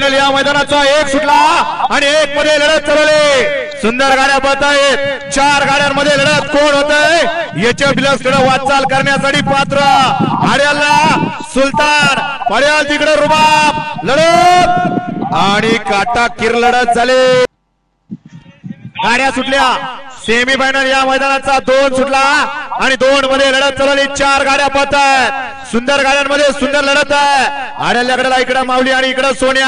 Final या मैदानाचा एक सुटला आणि एक मध्ये लढत चालवली। सुंदर गाड्या पळत आहेत। 4 गाड्यांमध्ये लढत कोण होतंय याच्या बिलसकडे वाटचाल करण्यासाठी पात्र आड्याला सुलतान, पड्याल तिकडे रुबाब लढत आणि काटा किर लढत झाली। गाड्या सुटल्या। सेमी फायनल या मैदानाचा 2 सुटला आणि 2 मध्ये लढत चालवली। 4 गाड्या पळतात। सुंदर गाड्यांमध्ये सुंदर लढत आहे। आड्याल्याकडे इकडे माऊली आणि इकडे सोन्या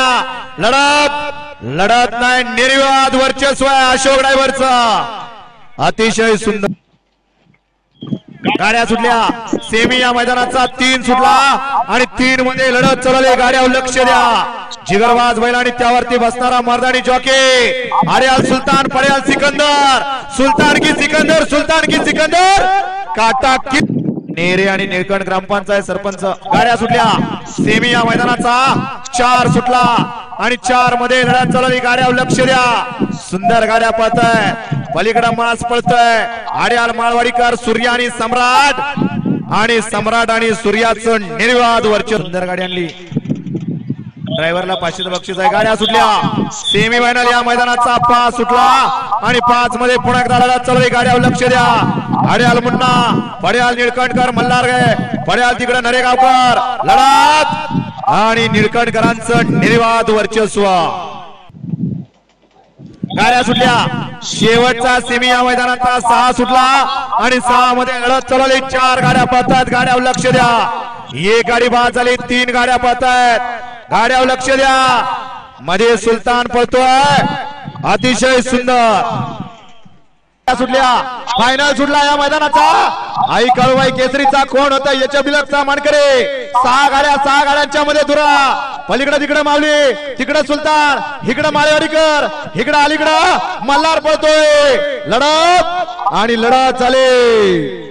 लढत नाही, निर्विवाद वर्चस्व आहे अशोक ड्रायव्हरचा। अतिशय सुंदर गाड्या सुटल्या। सेमी या मैदानाचा 3 सुटला आणि 3 मध्ये लढत चालवली। गाड्यावर लक्ष द्या। जिगरबाज बैल आणि त्यावरती बसणारा मर्दानी जॉकी आर्याल सुलतान, पड्याल सिकंदर, सुलतान की सिकंदर, सुलतान की सिकंदर, काटा की नेरे आणि निळकंठ ग्रामपंचायत सरपंच। गाड्या सुटल्या। सेमी या मैदानाचा 4 सुटला आणि 4 मध्ये लढत चालवली। गाड्यावर लक्ष द्या। सुंदर गाड्या पळताय। पलीकडे मास पळतोय। आड्याल माळवाडीकर, सूर्य आणि सम्राट आणि सूर्याचं निर्विवाद वर्चस्व। सुंदर गाडी आणली। ड्रायव्हरला 500 बक्षीस आहे। गाड्या सुटल्या। सेमी फायनल या मैदानाचा 5 सुटला आणि 5 मध्ये पुन्हा एकदा लढत चालवली। गाड्यावर लक्ष द्या। आड्याल मुन्ना, पड्याल निळकंठकर, मल्हारगे, पड्याल तिकडे नरेगावकर लढत आणि निळकंठकरांचं निर्विवाद वर्चस्व। गाड्या सुटल्या। शेवटचा सेमी या मैदानाचा 6 सुटला आणि 6 मध्ये लढत चालवली। 4 गाड्या पळतात। गाड्यावर लक्ष द्या। एक गाडी बाद झाली। 3 गाड्या पळतायत। गाड्यावर लक्ष द्या। मध्ये सुलतान पळतोय। अतिशय सुंदर सुटल्या। फायनल सुटला या मैदानाचा। आई काळूबाई केसरीचा कोण होता याच्या बिलकचा मानकरी। 6 गाड्यांच्या मध्ये धुरा। पलीकडे तिकडे माऊली, तिकडे सुलतान, इकडे माळेवाडीकर, इकडे अलीकडे मल्हार पळतोय। लढत आणि लढत झाली।